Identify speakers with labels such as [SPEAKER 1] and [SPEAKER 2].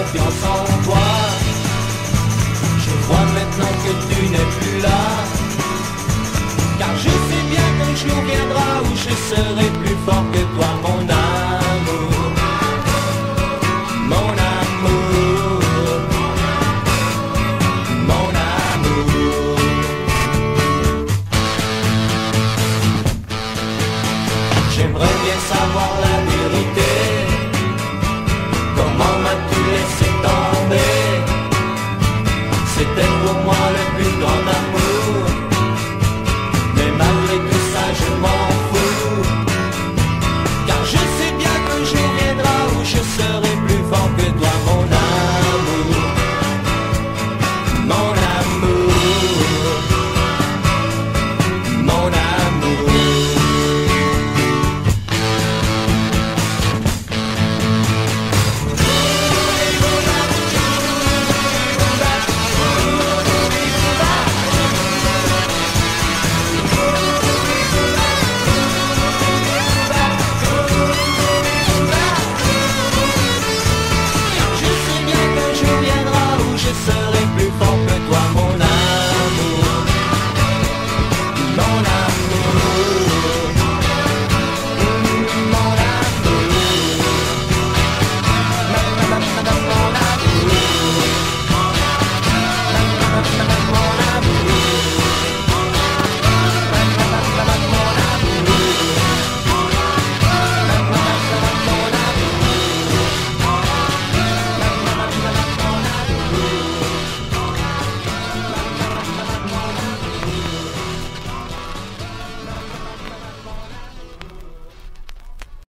[SPEAKER 1] confiance en toi. Je vois maintenant que tu n'es plus là, car je sais bien qu'un jour viendra où je serai plus fort que toi, mon